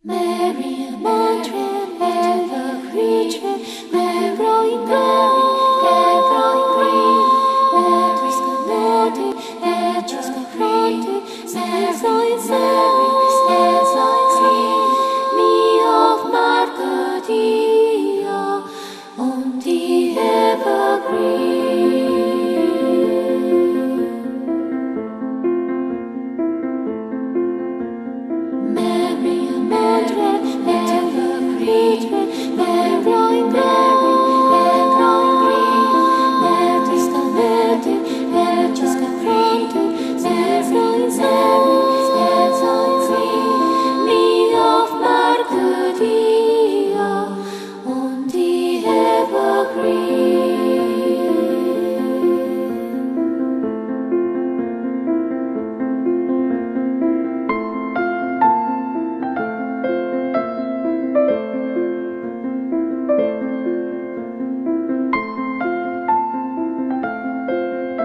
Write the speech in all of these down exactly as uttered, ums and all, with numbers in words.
Mary, Madre, ever creature, Mary in glory, ever in green, Mary's canody, edges confronted, Mary in service, Esa in green, me of Marcadia, on the evergreen. Mary, Madre, ever creature, Mary in glory, ever in green, Mary's canody, edges confronted, Mary in service, Esa in green, me of Marcadia, on the evergreen.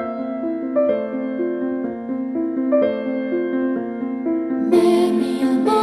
Mary,